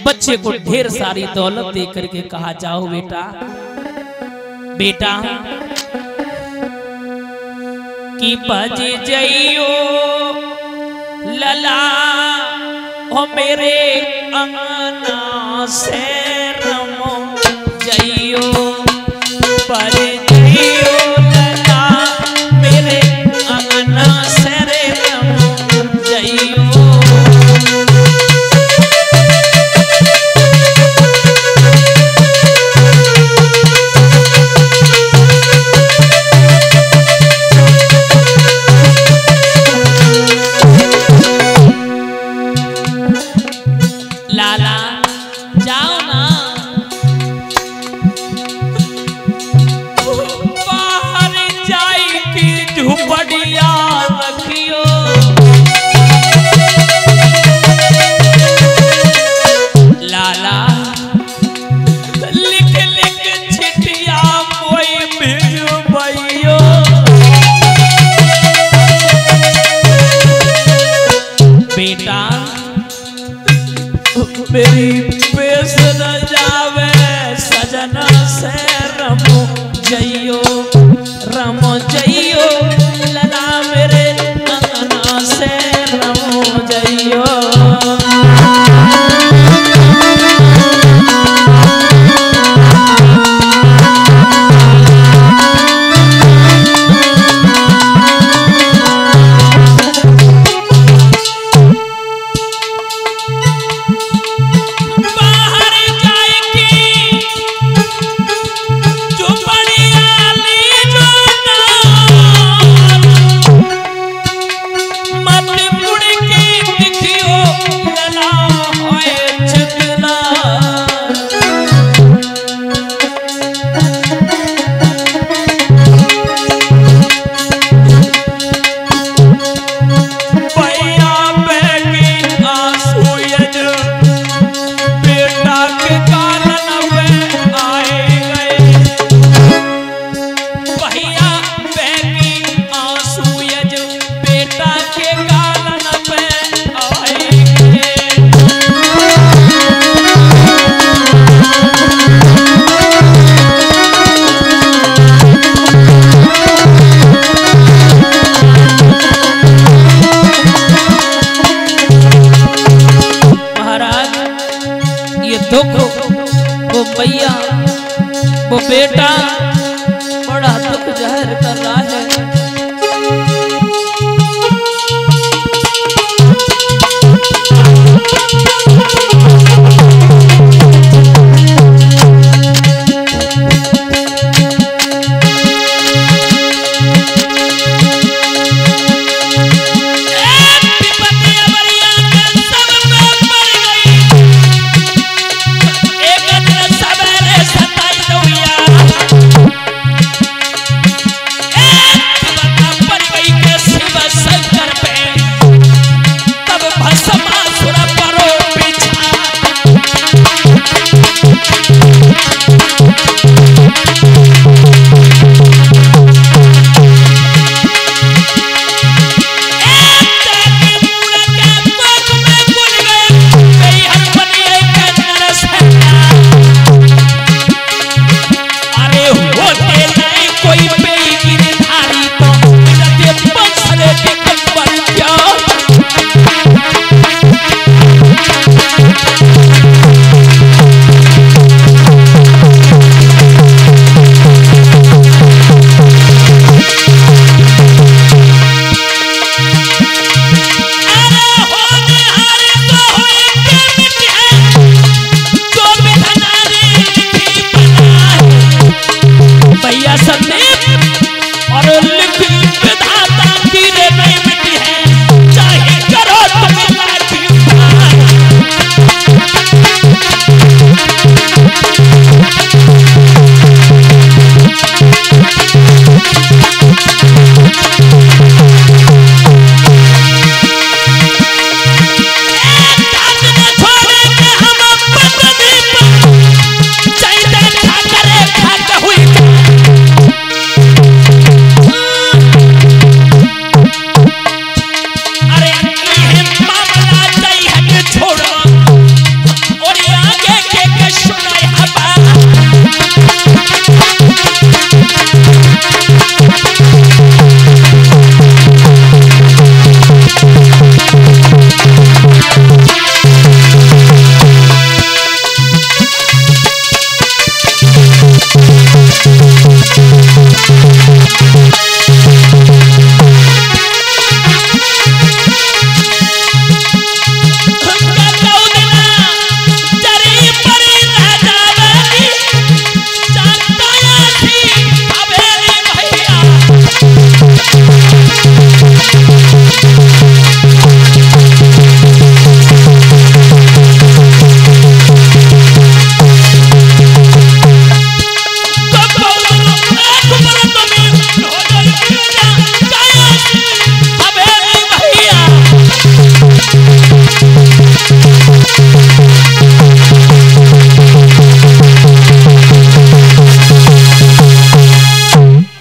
बच्चे को ढेर सारी दौलत दे करके कहा, जाओ बेटा बेटा कि बज जइयो लला ओ मेरे अंगना से रमो जइयो, बज जइयो लला मेरे अंगना से रमो जइयो। लाला जाओ ना, बाहर जाई की झुपड़िया रखियो, लाला लिख लिख छिटिया मोई भिजबइयो, बेटा मेरी पेश न जावे सजना से रमो जइयो, रमो जइयो लला मेरे अंगना से रमो जइयो। वो भैया वो बेटा बड़ा दुख जाहिर कर रहा है।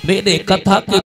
मेरे कथा के